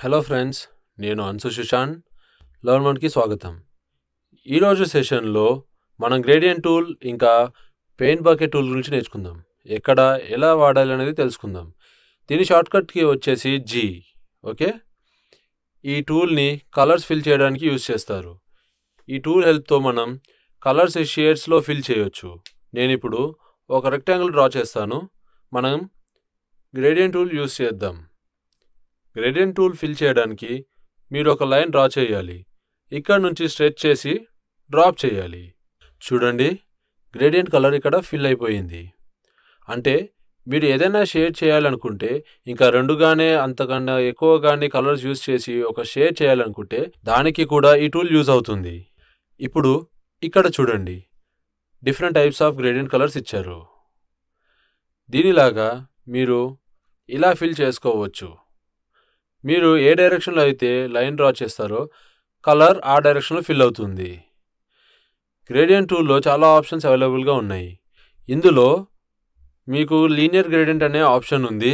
Hello friends, నేను Ansoo Sushant. Learn వన్కి స్వాగతం. ఈరోజు సెషన్లో మనం గ్రేడియంట్ టూల్ ఇంకా పెయింట్ బకెట్ టూల్ గురించి నేర్చుకుందాం. ఎక్కడ ఎలా వాడాలి అనేది తెలుసుకుందాం. దీని షార్ట్కట్కి వచ్చేసి జీ. ఓకే, ఈ టూల్ని కలర్స్ ఫిల్ చేయడానికి యూజ్ చేస్తారు. ఈ టూల్ హెల్ప్తో మనం కలర్స్ షేడ్స్లో ఫిల్ చేయొచ్చు. నేను ఇప్పుడు ఒక రెక్టాంగిల్ డ్రా చేస్తాను. మనం గ్రేడియంట్ టూల్ యూజ్ చేద్దాం. గ్రేడియంట్ టూల్ ఫిల్ చేయడానికి మీరు ఒక లైన్ డ్రా చేయాలి. ఇక్కడ నుంచి స్ట్రెచ్ చేసి డ్రాప్ చేయాలి. చూడండి, గ్రేడియంట్ కలర్ ఇక్కడ ఫిల్ అయిపోయింది. అంటే మీరు ఏదైనా షేడ్ చేయాలనుకుంటే, ఇంకా రెండుగానే అంతకన్నా ఎక్కువగానే కలర్స్ యూజ్ చేసి ఒక షేడ్ చేయాలనుకుంటే దానికి కూడా ఈ టూల్ యూజ్ అవుతుంది. ఇప్పుడు ఇక్కడ చూడండి, different types of gradient colours ఇచ్చారు. దీనిలాగా మీరు ఇలా ఫిల్ చేసుకోవచ్చు. మీరు ఏ డైరెక్షన్లో అయితే లైన్ డ్రా చేస్తారో కలర్ ఆ డైరెక్షన్లో ఫిల్ అవుతుంది. గ్రేడియంట్ టూల్లో చాలా ఆప్షన్స్ అవైలబుల్గా ఉన్నాయి. ఇందులో మీకు లీనియర్ గ్రేడియంట్ అనే ఆప్షన్ ఉంది.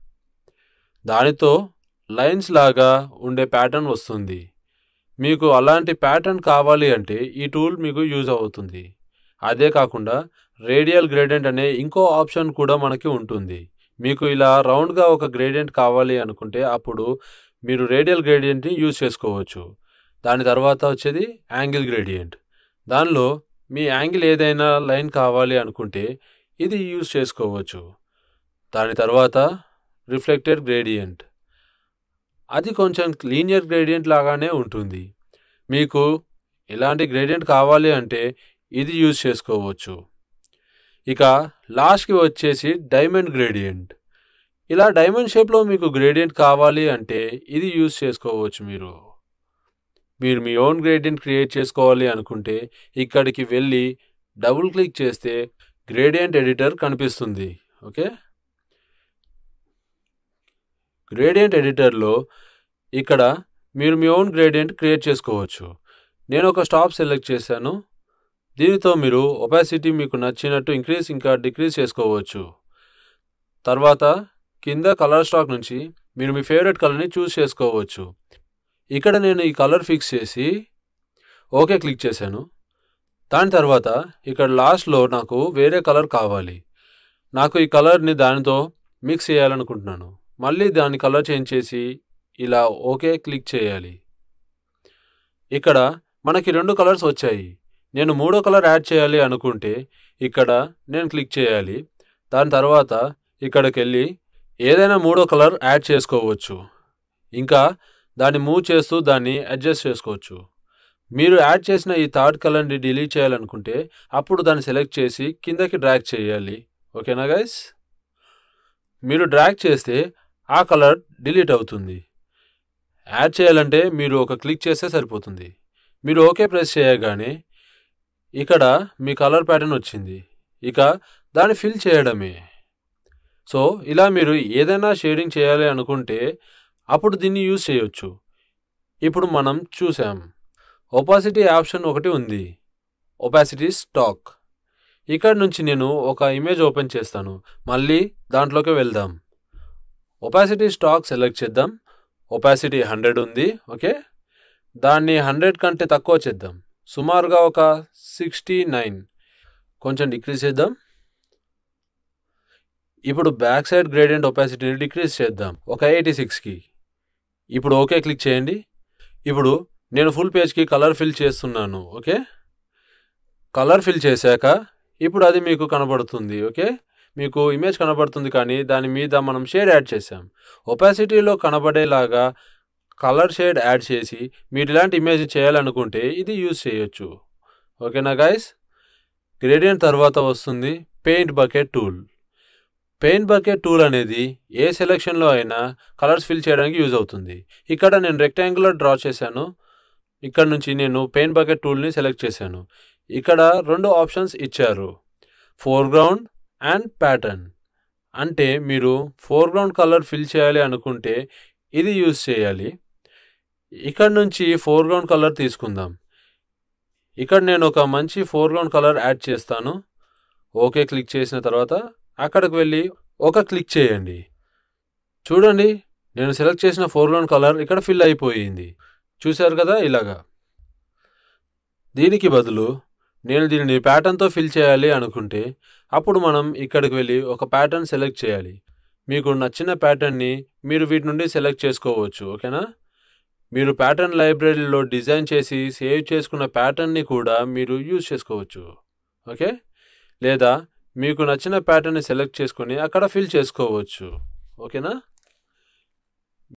దానితో లైన్స్ లాగా ఉండే ప్యాటర్న్ వస్తుంది. మీకు అలాంటి ప్యాటర్న్ కావాలి అంటే ఈ టూల్ మీకు యూజ్ అవుతుంది. అదే కాకుండా రేడియల్ గ్రేడియంట్ అనే ఇంకో ఆప్షన్ కూడా మనకి ఉంటుంది. మీకు ఇలా రౌండ్గా ఒక గ్రేడియంట్ కావాలి అనుకుంటే అప్పుడు మీరు రేడియల్ గ్రేడియంట్ని యూజ్ చేసుకోవచ్చు. దాని తర్వాత వచ్చేది యాంగిల్ గ్రేడియంట్. దానిలో మీ యాంగిల్ ఏదైనా లైన్ కావాలి అనుకుంటే ఇది యూజ్ చేసుకోవచ్చు. దాని తర్వాత రిఫ్లెక్టెడ్ గ్రేడియంట్, అది కొంచెం లీనియర్ గ్రేడియంట్ లాగానే ఉంటుంది. మీకు ఇలాంటి గ్రేడియంట్ కావాలి అంటే ఇది యూజ్ చేసుకోవచ్చు. ఇక లాస్ట్కి వచ్చేసి డైమండ్ గ్రేడియంట్. ఇలా డైమండ్ షేప్లో మీకు గ్రేడియంట్ కావాలి అంటే ఇది యూజ్ చేసుకోవచ్చు. మీరు మీ ఓన్ గ్రేడియంట్ క్రియేట్ చేసుకోవాలి అనుకుంటే ఇక్కడికి వెళ్ళి డబుల్ క్లిక్ చేస్తే గ్రేడియంట్ ఎడిటర్ కనిపిస్తుంది. ఓకే, గ్రేడియంట్ ఎడిటర్లో ఇక్కడ మీరు మీ ఓన్ గ్రేడియంట్ క్రియేట్ చేసుకోవచ్చు. నేను ఒక స్టాప్ సెలెక్ట్ చేశాను. దీనితో మీరు ఒపాసిటీ మీకు నచ్చినట్టు ఇంక్రీజ్ ఇంకా డిక్రీజ్ చేసుకోవచ్చు. తర్వాత కింద కలర్ స్టాక్ నుంచి మీరు మీ ఫేవరెట్ కలర్ని చూస్ చేసుకోవచ్చు. ఇక్కడ నేను ఈ కలర్ ఫిక్స్ చేసి ఓకే క్లిక్ చేశాను. దాని తర్వాత ఇక్కడ లాస్ట్లో నాకు వేరే కలర్ కావాలి. నాకు ఈ కలర్ని దానితో మిక్స్ చేయాలనుకుంటున్నాను. మళ్ళీ దాని కలర్ చేంజ్ చేసి ఇలా ఓకే క్లిక్ చేయాలి. ఇక్కడ మనకి 2 కలర్స్ వచ్చాయి. నేను 3వ కలర్ యాడ్ చేయాలి అనుకుంటే ఇక్కడ నేను క్లిక్ చేయాలి. దాని తర్వాత ఇక్కడికి వెళ్ళి ఏదైనా 3వ కలర్ యాడ్ చేసుకోవచ్చు. ఇంకా దాన్ని మూవ్ చేస్తూ దాన్ని అడ్జస్ట్ చేసుకోవచ్చు. మీరు యాడ్ చేసిన ఈ 3rd కలర్ని డిలీట్ చేయాలనుకుంటే అప్పుడు దాన్ని సెలెక్ట్ చేసి కిందకి డ్రాగ్ చేయాలి. ఓకేనా గైస్? మీరు డ్రాగ్ చేస్తే ఆ కలర్ డిలీట్ అవుతుంది. యాడ్ చేయాలంటే మీరు ఒక క్లిక్ చేస్తే సరిపోతుంది. మీరు ఓకే ప్రెస్ చేయగానే ఇక్కడ మీ కలర్ ప్యాటర్న్ వచ్చింది. ఇక దాన్ని ఫిల్ చేయడమే. సో ఇలా మీరు ఏదైనా షేడింగ్ చేయాలి అనుకుంటే అప్పుడు దీన్ని యూజ్ చేయొచ్చు. ఇప్పుడు మనం చూసాం, ఒపాసిటీ ఆప్షన్ ఒకటి ఉంది, ఒపాసిటీ స్టాక్. ఇక్కడ నుంచి నేను ఒక ఇమేజ్ ఓపెన్ చేస్తాను. మళ్ళీ దాంట్లోకి వెళ్దాం. ఒపాసిటీ స్టాక్ సెలెక్ట్ చేద్దాం. ఒపాసిటీ 100 ఉంది. ఓకే, దాన్ని 100 కంటే తక్కువ చేద్దాం. సుమారుగా ఒక 69. కొంచెం డిక్రీజ్ చేద్దాం. ఇప్పుడు బ్యాక్ సైడ్ గ్రేడియంట్ ఒపాసిటీని డిక్రీజ్ చేద్దాం ఒక 86కి. ఇప్పుడు ఓకే క్లిక్ చేయండి. ఇప్పుడు నేను ఫుల్ పేజ్కి కలర్ ఫిల్ చేస్తున్నాను. ఓకే, కలర్ ఫిల్ చేశాక ఇప్పుడు అది మీకు కనబడుతుంది. ఓకే, మీకు ఇమేజ్ కనబడుతుంది, కానీ దాని మీద మనం షేడ్ యాడ్ చేసాం. ఒపాసిటీలో కనబడేలాగా కలర్ షేడ్ యాడ్ చేసి మీరు ఇలాంటి ఇమేజ్ చేయాలనుకుంటే ఇది యూజ్ చేయొచ్చు. ఓకేనా గైస్? గ్రేడియంట్ తర్వాత వస్తుంది paint bucket tool. Paint bucket tool అనేది ఏ సెలెక్షన్లో అయినా కలర్స్ ఫిల్ చేయడానికి యూజ్ అవుతుంది. ఇక్కడ నేను రెక్టాంగులర్ డ్రా చేశాను. ఇక్కడ నుంచి నేను పెయింట్ బకెట్ టూల్ని సెలెక్ట్ చేశాను. ఇక్కడ 2 ఆప్షన్స్ ఇచ్చారు, ఫోర్గ్రౌండ్ అండ్ ప్యాటర్న్. అంటే మీరు ఫోర్గ్రౌండ్ కలర్ ఫిల్ చేయాలి అనుకుంటే ఇది యూజ్ చేయాలి. ఇక్కడ నుంచి ఫోర్గ్రౌండ్ కలర్ తీసుకుందాం. ఇక్కడ నేను ఒక మంచి ఫోర్గ్రౌండ్ కలర్ యాడ్ చేస్తాను. ఓకే క్లిక్ చేసిన తర్వాత అక్కడికి వెళ్ళి ఒక క్లిక్ చేయండి. చూడండి, నేను సెలెక్ట్ చేసిన ఫోర్గ్రౌండ్ కలర్ ఇక్కడ ఫిల్ అయిపోయింది. చూశారు కదా ఇలాగా. దీనికి బదులు నేను దీనిని ప్యాటర్న్తో ఫిల్ చేయాలి అనుకుంటే అప్పుడు మనం ఇక్కడికి వెళ్ళి ఒక ప్యాటర్న్ సెలెక్ట్ చేయాలి. మీకు నచ్చిన ప్యాటర్న్ని మీరు వీటి నుండి సెలెక్ట్ చేసుకోవచ్చు. ఓకేనా? మీరు ప్యాటర్న్ లైబ్రరీలో డిజైన్ చేసి సేవ్ చేసుకున్న ప్యాటర్న్ని కూడా మీరు యూజ్ చేసుకోవచ్చు. ఓకే? లేదా మీకు నచ్చిన ప్యాటర్న్ని సెలెక్ట్ చేసుకొని అక్కడ ఫిల్ చేసుకోవచ్చు. ఓకేనా?